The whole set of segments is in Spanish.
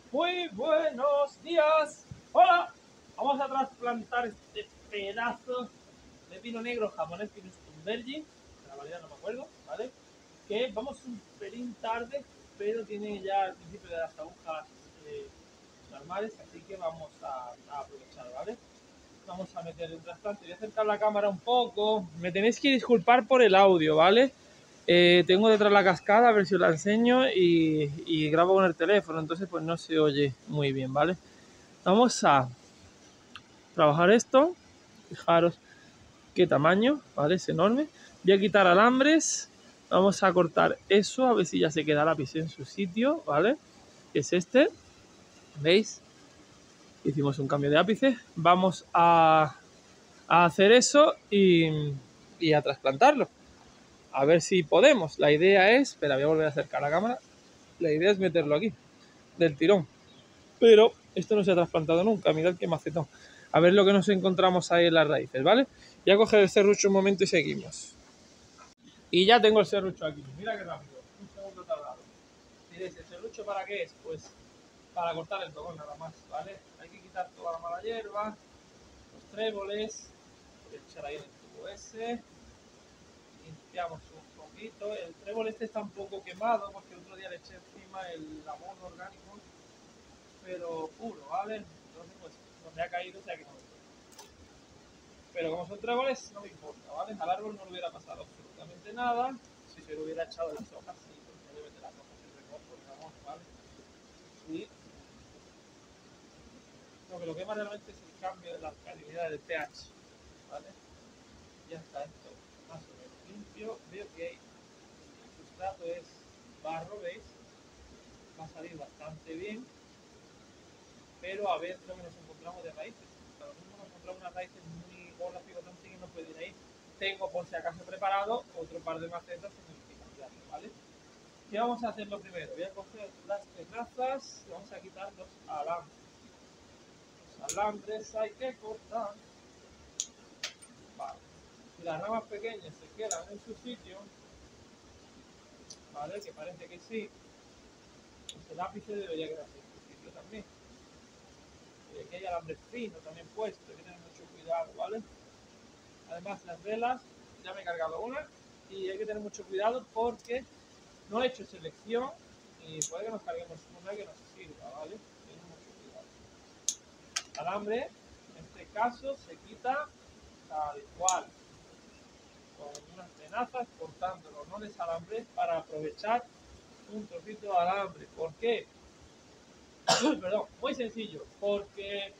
Muy buenos días. Hola. Vamos a trasplantar este pedazo de pino negro japonés Pinus Tumbergi. La variedad no me acuerdo, ¿vale? Que vamos un pelín tarde, pero tiene ya el principio de las agujas normales, así que vamos a aprovechar, ¿vale? Vamos a meter el trasplante. Voy a acercar la cámara un poco. Me tenéis que disculpar por el audio, ¿vale? Tengo detrás la cascada, a ver si os la enseño, y grabo con el teléfono, entonces pues no se oye muy bien, ¿vale? Vamos a trabajar esto. Fijaros qué tamaño, ¿vale? Es enorme. Voy a quitar alambres. Vamos a cortar eso, a ver si ya se queda el lápiz en su sitio, ¿vale? Es este. ¿Veis? Hicimos un cambio de ápice. Vamos a hacer eso y a trasplantarlo. A ver si podemos. La idea es... Espera, voy a volver a acercar la cámara. La idea es meterlo aquí, del tirón. Pero esto no se ha trasplantado nunca. Mirad qué macetón. A ver lo que nos encontramos ahí en las raíces, ¿vale? Voy a coger el serrucho un momento y seguimos. Y ya tengo el serrucho aquí. Mira qué rápido. Un segundo tardado. Diréis, ¿el serrucho para qué es? Pues para cortar el tocón nada más, ¿vale? Hay que quitar toda la mala hierba, los tréboles. Voy a echar ahí en el tubo ese. Limpiamos un poquito. El trébol este está un poco quemado porque el otro día le eché encima el abono orgánico, pero puro, ¿vale? Entonces, pues, donde ha caído se ha quemado. Pero como son tréboles, no me importa, ¿vale? Al árbol no le hubiera pasado absolutamente nada. Si se le hubiera echado las hojas, sí, porque obviamente las hojas se recogen, digamos, ¿vale? Sí. Lo que lo quema realmente es el cambio de la alcalinidad del pH, ¿vale? Ya está esto más o menos limpio. Veo que el sustrato es barro, ¿veis? Va a salir bastante bien, pero a ver lo que nos encontramos de raíces. Ahora mismo nos encontramos unas raíces muy gordas, picotantes, que no pueden ir ahí. Tengo, por si acaso preparado, otro par de macetas en el que cambiarlo, ¿vale? ¿Qué vamos a hacer lo primero? Voy a coger las tenazas y vamos a quitar los alambres. Los alambres hay que cortar. Vale. Si las ramas pequeñas se quedan en su sitio, ¿vale? Que parece que sí, pues el ápice debería quedarse en su sitio también. Y aquí hay alambre fino también puesto, hay que tener mucho cuidado, ¿vale? Además, las velas, ya me he cargado una y hay que tener mucho cuidado porque no he hecho selección y puede que nos carguemos una que nos sirva, ¿vale? Tener mucho cuidado. Alambre, en este caso, se quita tal cual, con unas tenazas, cortándolo, no desalambres, para aprovechar un trocito de alambre. ¿Por qué? Perdón, muy sencillo, porque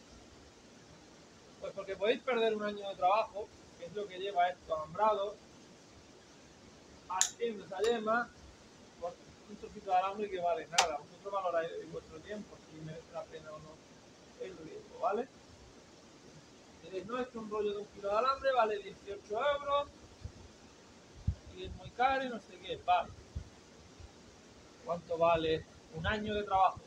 podéis perder un año de trabajo, que es lo que lleva esto alambrado, haciendo esa yema, por un trocito de alambre que vale nada. Vosotros valoráis vuestro tiempo, si merece la pena o no el riesgo, ¿vale? Diréis, no, es que un rollo de 1 kilo de alambre vale 18 euros y es muy caro y no sé qué, vale. ¿Cuánto vale un año de trabajo?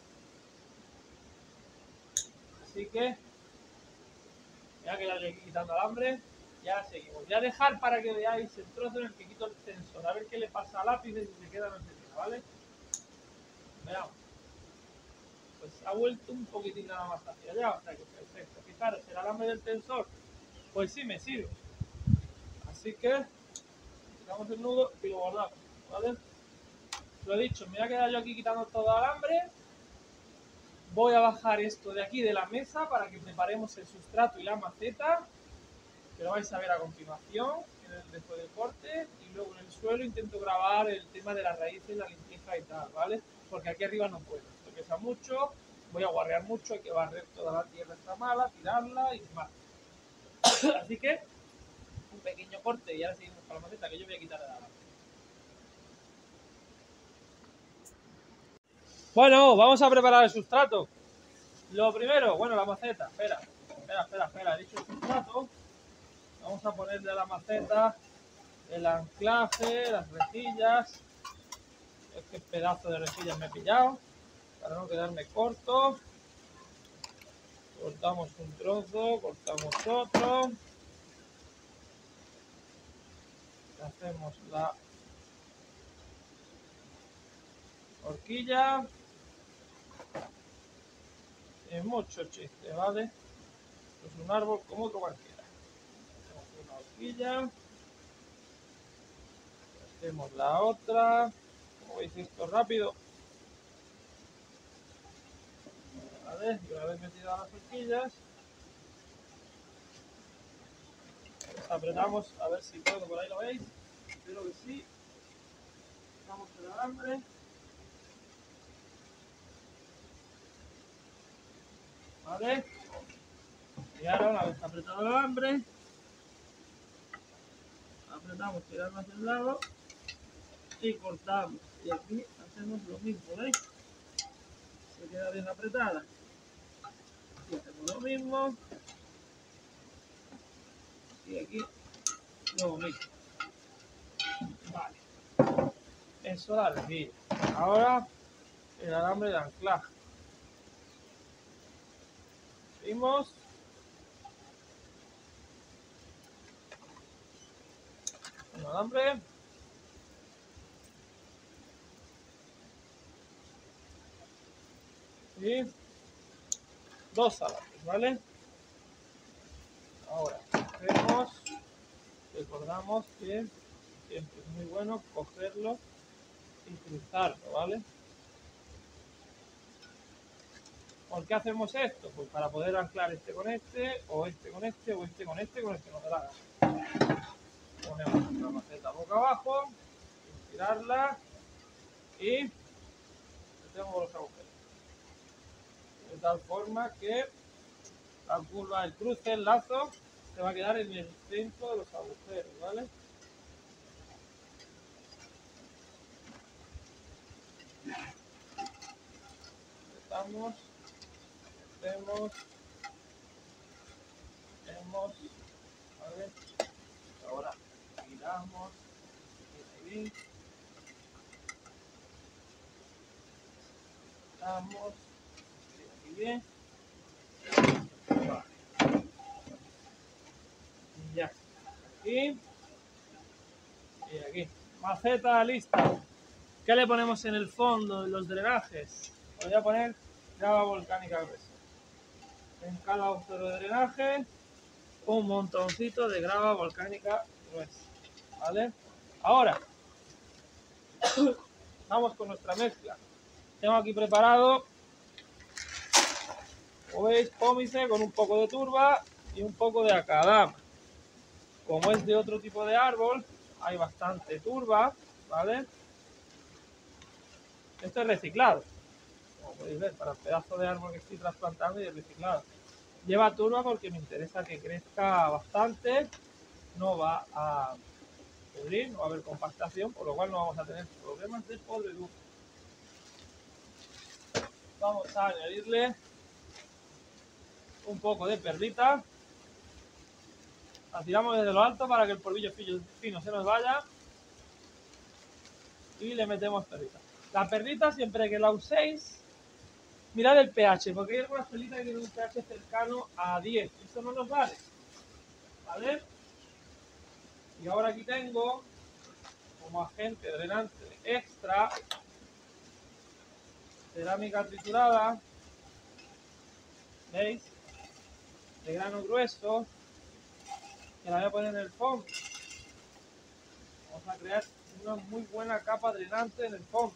Así que voy a quedar aquí quitando alambre. Ya seguimos. Voy a dejar para que veáis el trozo en el que quito el tensor. A ver qué le pasa al lápiz y si se queda o no se queda, ¿vale? Veamos. Pues ha vuelto un poquitín nada más hacia allá, o sea que perfecto. Fijaros, el alambre del tensor, pues sí me sirve. Así que quitamos el nudo y lo guardamos, ¿vale? Lo dicho, me voy a quedar yo aquí quitando todo el alambre. Voy a bajar esto de aquí de la mesa para que preparemos el sustrato y la maceta, que lo vais a ver a continuación, después del corte. Y luego en el suelo intento grabar el tema de las raíces, la limpieza y tal, ¿vale? Porque aquí arriba no puedo, esto pesa mucho, voy a guarrear mucho, hay que barrer toda la tierra esta mala, tirarla y demás. Así que un pequeño corte y ahora seguimos con la maceta, que yo voy a quitar de la. Bueno, vamos a preparar el sustrato. Lo primero, bueno, la maceta. Espera. He dicho el sustrato. Vamos a ponerle a la maceta el anclaje, las rejillas. Es que pedazo de rejillas me he pillado. Para no quedarme corto. Cortamos un trozo, cortamos otro. Hacemos la horquilla. tiene mucho chiste, ¿vale? Es un árbol como otro cualquiera. Hacemos una horquilla. Hacemos la otra. Como veis, esto rápido. ¿Vale? Y una vez metidas las horquillas, pues apretamos, a ver si puedo, por ahí lo veis. Espero que sí. Damos el alambre. ¿Vale? Y ahora, una vez apretado el alambre, apretamos, tiramos hacia el lado y cortamos. Y aquí hacemos lo mismo, ¿veis? Se queda bien apretada. Y hacemos lo mismo. Y aquí lo mismo. Vale. Eso la rejilla. Ahora el alambre de anclaje. Seguimos. Un alambre. Y dos alambres, ¿vale? Ahora recordamos que siempre es muy bueno cogerlo y cruzarlo, ¿vale? ¿Por qué hacemos esto? Pues para poder anclar este con este, o este con este, o este con este, con el que nos dé la gana. Ponemos la maceta boca abajo, tirarla y metemos los agujeros. De tal forma que la curva, el cruce, el lazo, se va a quedar en el centro de los agujeros, ¿vale? Apretamos, metemos, ¿vale? Ahora giramos, ahí, giramos, aquí bien, vale. Y ya, aquí y aquí. Maceta lista. ¿Qué le ponemos en el fondo de los drenajes? Voy a poner grava volcánica gruesa. En cada agujero de drenaje, un montoncito de grava volcánica gruesa. ¿Vale? Ahora, vamos con nuestra mezcla. Tengo aquí preparado, como veis, pómice con un poco de turba y un poco de acadama. Como es de otro tipo de árbol, hay bastante turba, ¿vale? Esto es reciclado, como podéis ver, para el pedazo de árbol que estoy trasplantando y es reciclado. Lleva turba porque me interesa que crezca bastante, no va a pudrir, no va a haber compactación, por lo cual no vamos a tener problemas de podredumbre. Vamos a añadirle un poco de perlita. La tiramos desde lo alto para que el polvillo fino se nos vaya. Y le metemos perlita. La perlita, siempre que la uséis, mirad el pH, porque hay algunas perlitas que tienen un pH cercano a 10. Eso no nos vale. ¿Vale? Y ahora aquí tengo, como agente drenante extra, cerámica triturada. ¿Veis? De grano grueso. Que la voy a poner en el fondo. Vamos a crear una muy buena capa drenante en el fondo.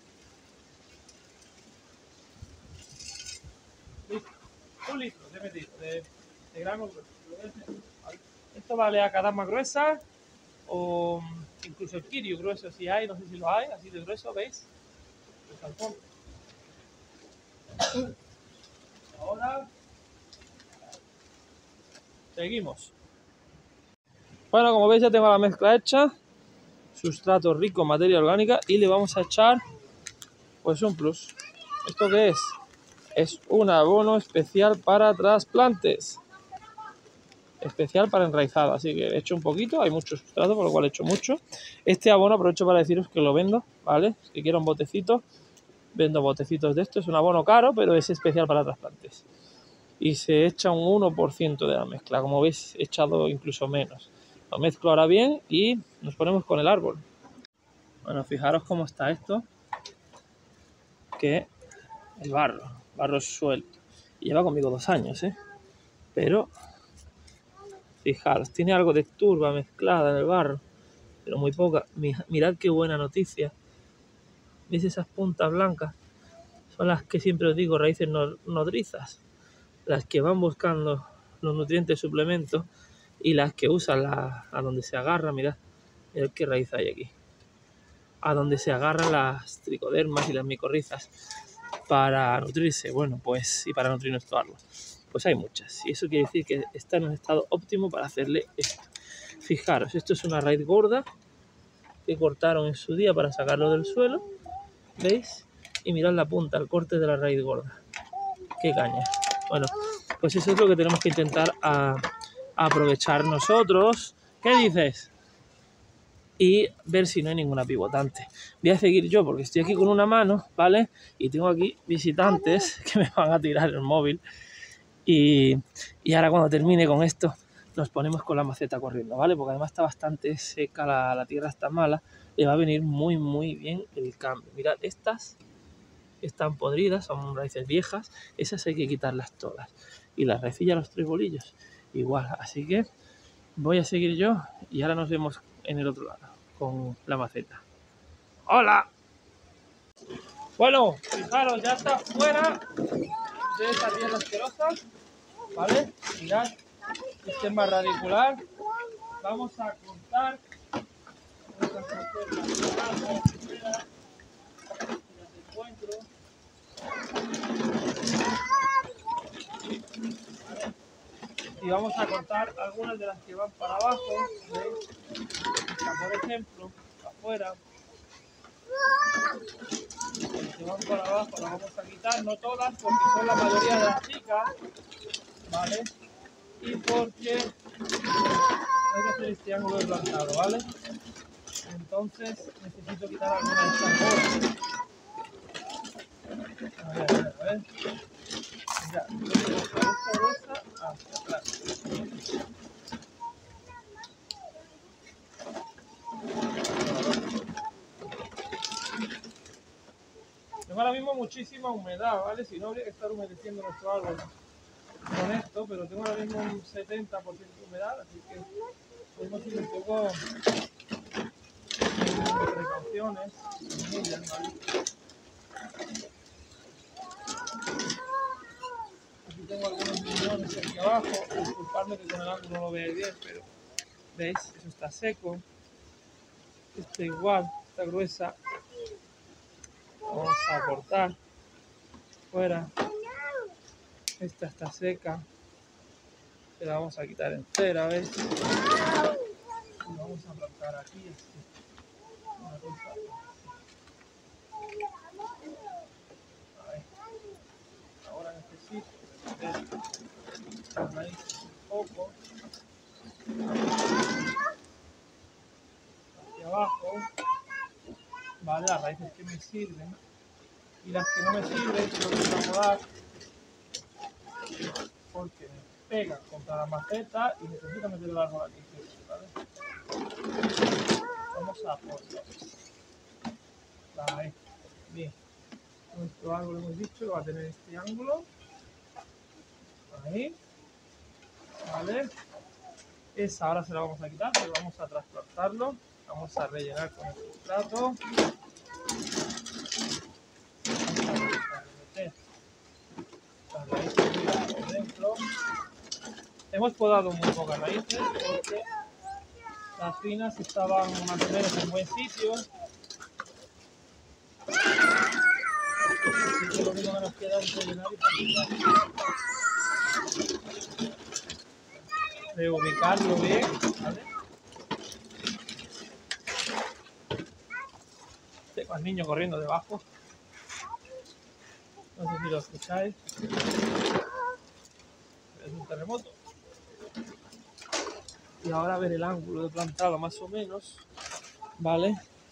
Listo. 1 litro he metido de grano grueso. Esto vale a cadama gruesa o incluso el kirio grueso si hay, no sé si lo hay, así de grueso, ¿veis? Pues al fondo. Ahora seguimos. Bueno, como veis ya tengo la mezcla hecha, sustrato rico en materia orgánica y le vamos a echar pues un plus. ¿Esto qué es? Es un abono especial para trasplantes. Especial para enraizado, así que he hecho un poquito, hay mucho sustrato, por lo cual he hecho mucho. Este abono aprovecho para deciros que lo vendo, ¿vale? Si quiero un botecito, vendo botecitos de esto, es un abono caro, pero es especial para trasplantes. Y se echa un 1% de la mezcla, como veis he echado incluso menos. Lo mezclo ahora bien y nos ponemos con el árbol. Bueno, fijaros cómo está esto, que el barro suelto. Lleva conmigo 2 años, ¿eh? Pero, fijaros, tiene algo de turba mezclada en el barro, pero muy poca. Mirad qué buena noticia. ¿Veis esas puntas blancas? Son las que siempre os digo, raíces nodrizas. Las que van buscando los nutrientes suplementos y las que usan a donde se agarra, mirad qué raíz hay aquí. A donde se agarran las tricodermas y las micorrizas para nutrirse, bueno, pues, y para nutrir nuestro árbol. Pues hay muchas, y eso quiere decir que está en un estado óptimo para hacerle esto. Fijaros, esto es una raíz gorda que cortaron en su día para sacarlo del suelo, ¿veis? Y mirad la punta, el corte de la raíz gorda. ¡Qué caña! Bueno, pues eso es lo que tenemos que intentar aprovechar nosotros. ¿Qué dices? Y ver si no hay ninguna pivotante. Voy a seguir yo porque estoy aquí con una mano, ¿vale? Y tengo aquí visitantes que me van a tirar el móvil. Y ahora cuando termine con esto nos ponemos con la maceta corriendo, ¿vale? Porque además está bastante seca, la tierra está mala. Le va a venir muy, muy bien el cambio. Mirad, estas están podridas, son raíces viejas. Esas hay que quitarlas todas. Y las raicillas, los 3 bolillos, igual. Así que voy a seguir yo y ahora nos vemos en el otro lado con la maceta. ¡Hola! Bueno, fijaros, ya está fuera de esta tierra asquerosa, ¿vale? Mirad, sistema radicular. Vamos a cortar. Y vamos a cortar algunas de las que van para abajo, ¿veis? Esta, por ejemplo, afuera. Las que van para abajo las vamos a quitar, no todas, porque son la mayoría de las chicas, ¿vale? Y porque hay que hacer este ángulo de plantado, ¿vale? Entonces necesito quitar alguna de estas bordas. A ver. Mira, esta gruesa hacia atrás. Tengo ahora mismo muchísima humedad, ¿vale? Si no, habría que estar humedeciendo nuestro árbol con esto, pero tengo ahora mismo un 70% de humedad, así que podemos ir un poco de precauciones en ellas, ¿vale? Aquí tengo algunos millones aquí abajo, disculpadme que con el ángulo no lo veáis bien, pero ¿veis? Eso está seco. Esta igual, está gruesa. Vamos a cortar fuera. Esta está seca. La vamos a quitar entera, ¿ves? Y vamos a plantar aquí así. Una cosa así. Ahí. Ahora necesito meter la raíz un poco hacia abajo. Vale, las raíces que me sirven. Y las que no me sirven, tengo que acomodar porque me pegan contra la maceta y necesito meter el árbol aquí, ¿vale? Vamos a por ahí. Bien. Nuestro árbol hemos dicho que va a tener este ángulo. Ahí. Vale. Esa ahora se la vamos a quitar, pero vamos a trasplantarlo. Vamos a rellenar con el sustrato. Vamos a meter las raíces por dentro. Hemos podado muy pocas raíces porque las finas estaban más o menos en buen sitio. Así que lo único que nos queda es rellenar y plantar. De ubicarlo bien, ¿vale? Tengo al niño corriendo debajo. No sé si lo escucháis. Es un terremoto. Y ahora a ver el ángulo de plantado más o menos, ¿vale?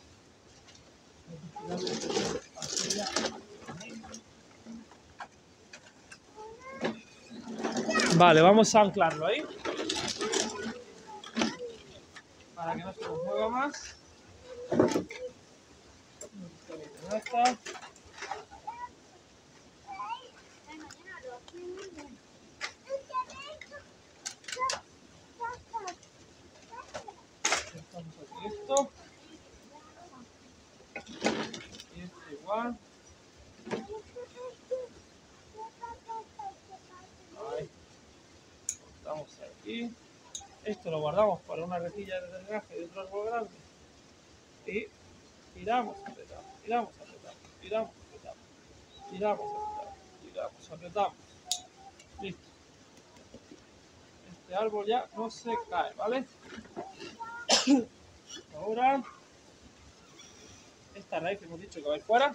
Vale, vamos a anclarlo ahí. Para que no se nos mueva más. va. Ahí. Cortamos aquí. Esto lo guardamos para una rejilla de drenaje de otro árbol grande. Y tiramos, apretamos, tiramos, apretamos, tiramos, apretamos, tiramos, apretamos, tiramos, apretamos. Listo. Este árbol ya no se cae, ¿vale? Ahora, esta raíz que hemos dicho que va a ir fuera.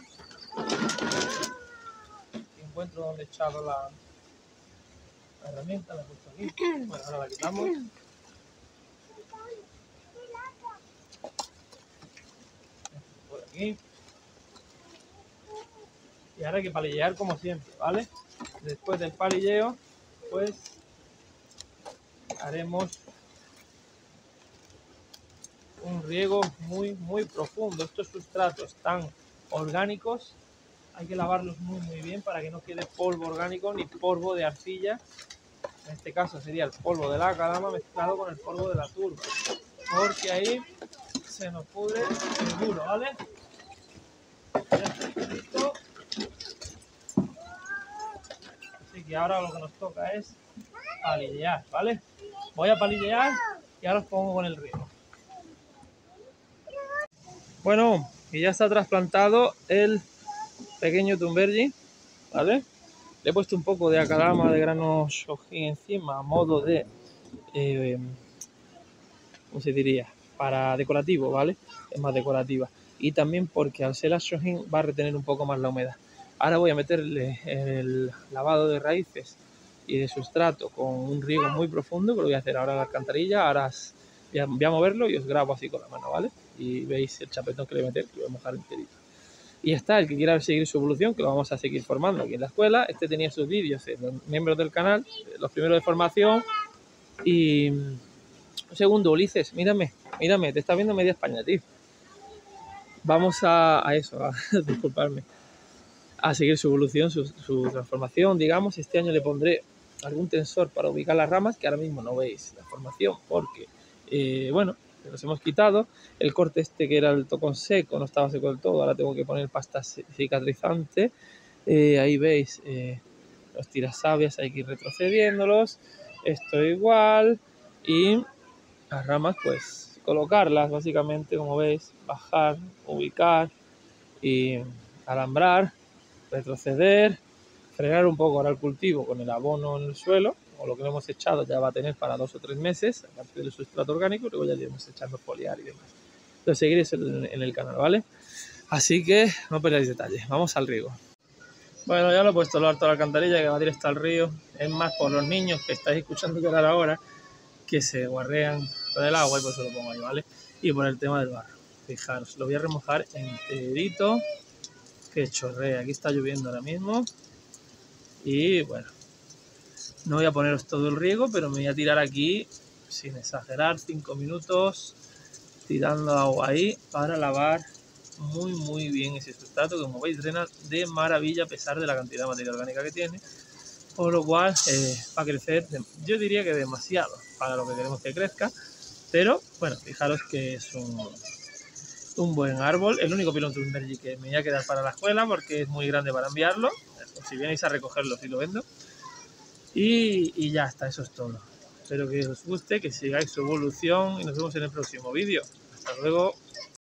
Encuentro donde he echado la herramienta, la he puesto aquí. Bueno, ahora la quitamos. Por aquí. Y ahora hay que palillear como siempre, ¿vale? Después del palilleo, pues haremos un riego muy profundo. Estos sustratos tan orgánicos hay que lavarlos muy bien para que no quede polvo orgánico ni polvo de arcilla. En este caso sería el polvo de la calama mezclado con el polvo de la turba, porque ahí se nos pudre el duro, ¿vale? Ya está listo. Así que ahora lo que nos toca es palillear, ¿vale? Voy a palillear y ahora os pongo con el riego. Bueno, y ya está trasplantado el pequeño Thunbergy, ¿vale? Le he puesto un poco de acadama de grano shohin encima a modo de, ¿cómo se diría? Para decorativo, ¿vale? Es más decorativa. Y también porque al ser la shohin va a retener un poco más la humedad. Ahora voy a meterle el lavado de raíces y de sustrato con un riego muy profundo, que lo voy a hacer ahora en la alcantarilla. Ahora voy a moverlo y os grabo así con la mano, ¿vale? Y veis el chapetón que le voy a meter, que lo voy a mojar enterito. Y está, el que quiera seguir su evolución, que lo vamos a seguir formando aquí en la escuela. Este tenía sus vídeos en los miembros del canal, los primeros de formación. Y un segundo, Ulises, mírame, te está viendo media España, tío. Vamos a eso, disculparme, a seguir su evolución, su transformación, digamos. Este año le pondré algún tensor para ubicar las ramas, que ahora mismo no veis la formación, porque, bueno, los hemos quitado. El corte este que era el tocón seco no estaba seco del todo, ahora tengo que poner pasta cicatrizante. Ahí veis los tirasabias, hay que ir retrocediéndolos. Esto igual. Y las ramas, pues colocarlas básicamente, como veis, bajar, ubicar y alambrar, retroceder, frenar un poco ahora el cultivo con el abono en el suelo, o lo que le hemos echado ya va a tener para 2 o 3 meses, aparte del sustrato orgánico, luego ya le iremos echando foliar y demás. Lo seguiréis en el canal, ¿vale? Así que no perdáis detalles, vamos al riego. Bueno, ya lo he puesto lo alto de la alcantarilla que va directo al río. Es más por los niños que estáis escuchando llorar ahora, que se guarrean con el agua, y por eso lo pongo ahí, ¿vale? Y por el tema del barro. Fijaros, lo voy a remojar enterito, que chorrea. Aquí está lloviendo ahora mismo. Y bueno, no voy a poneros todo el riego, pero me voy a tirar aquí, sin exagerar, 5 minutos tirando agua ahí para lavar muy bien ese sustrato, que como veis drena de maravilla a pesar de la cantidad de materia orgánica que tiene, por lo cual va a crecer, yo diría que demasiado para lo que queremos que crezca, pero bueno, fijaros que es un buen árbol, el único pilón Thunbergy que me voy a quedar para la escuela porque es muy grande para enviarlo, si vienes a recogerlo si lo vendo, y ya está, eso es todo. Espero que os guste, que sigáis su evolución y nos vemos en el próximo vídeo. Hasta luego.